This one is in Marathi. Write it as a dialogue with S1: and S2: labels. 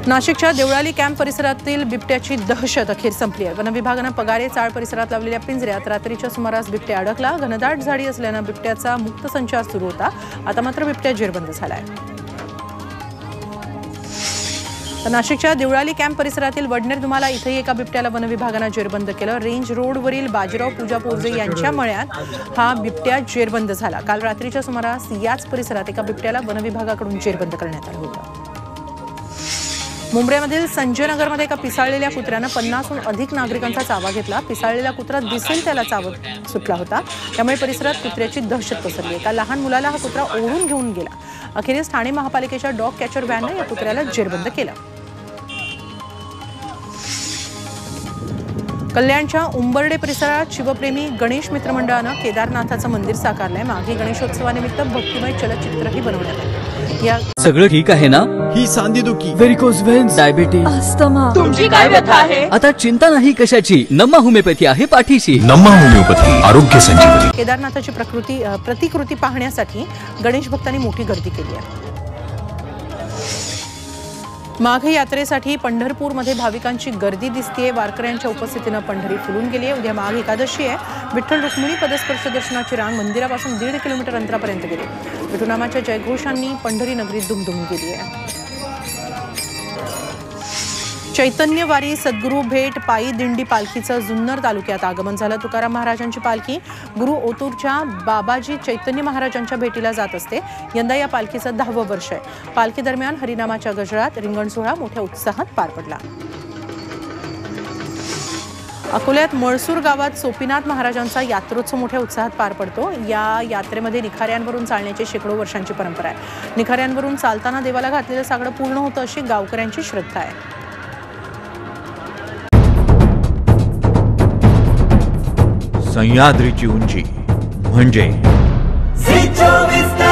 S1: नाशिकच्या देवळाली कॅम्प परिसरातील बिबट्याची दहशत अखेर संपली आहे। वन विभागाने पगारे चाळ परिसरात लावलेल्या पिंजऱ्यात रात्रीच्या सुमारास बिबट्या अडकला। घनदाट झाडी असल्याने बिबट्याचा मुक्त संचार सुरू होता। आता मात्र बिबट्या जेरबंद झालाय। नाशिकच्या देवळाली कॅम्प परिसरातील वडनेर दुमाला इथेही एका बिबट्याला वन विभागाने जेरबंद केलं। रेंज रोडवरील बाजीराव पूजा पोरजे यांच्या मळ्यात हा बिबट्या जेरबंद झाला। काल रात्रीच्या सुमारास याच परिसरात एका बिबट्याला वन विभागाकडून जेरबंद करण्यात आलं होतं। मुंबईमधील संजय नगरमध्ये एका पिसाळलेल्या कुत्र्याने 50हून अधिक नागरिकांचा चावा घेतला। पिसाळलेला कुत्रा दिसेल त्याला चावत सुटला होता, त्यामुळे परिसरात कुत्र्याची दहशत पसरली। एका लहान मुलाला हा कुत्रा ओढून घेऊन गेला। अखेरीस ठाणे महापालिकेच्या डॉग कॅचर व्हॅनने या कुत्र्याला जेरबंद केलं। कल्याणच्या उंबर्डे परिसरात शिवप्रेमी गणेश मित्र मंडळानं केदारनाथाचं मंदिर साकारलंय। मागे गणेशोत्सवानिमित्त भक्तिमय चलचित्रही बनवण्यात आलं। या
S2: सगळं ठीक आहे ना?
S3: ही सांधेदुखी,
S2: व्हेरिकोज व्हेन्स, डायबिटीज,
S4: अस्थमा,
S5: तुमची काय व्यथा आहे?
S2: आता चिंता नाही कशाची, नम्मा होमिओपॅथी आहे पाठीशी।
S3: नम्मा होमिओपॅथी आरोग्य संजीवनी।
S1: केदारनाथाची प्रतिकृती पाहण्यासाठी गणेश भक्तांनी मोठी गर्दी केली आहे। माघ यात्रेसाठी पंढरपूरमध्ये भाविकांची गर्दी दिसतेय। वारकऱ्यांच्या उपस्थितीने पंढरी फुलून गेली आहे। उद्या माघ एकादशी आहे। विठ्ठल रुक्मिणी पदस्पर्श दर्शनाची रांग मंदिरापासून 1.5 किलोमीटर अंतरापर्यंत गेली। विठुनामाच्या जयघोषांनी पंढरी नगरी दुमदुमून गेली आहे। चैतन्य वारी सद्गुरू भेट पायी दिंडी पालखीचं जुन्नर तालुक्यात आगमन झालं। तुकाराम महाराजांची पालखी गुरु ओतूरच्या बाबाजी चैतन्य महाराजांच्या भेटीला जात असते। यंदा या पालखीचं 10वं वर्ष आहे। पालखी दरम्यान हरिनामाच्या गजरात रिंगण सोहळा मोठ्या उत्साहात पार पडला। अकोल्यात मळसूर गावात सोपीनाथ महाराजांचा यात्रोत्सव मोठ्या उत्साहात पार पडतो। या यात्रेमध्ये निखाऱ्यांवरून चालण्याची शेकडो वर्षांची परंपरा आहे। निखाऱ्यांवरून चालताना देवाला घातलेलं साकडं पूर्ण होतं अशी गावकऱ्यांची श्रद्धा आहे।
S3: सह्याद्रीची उंची म्हणजे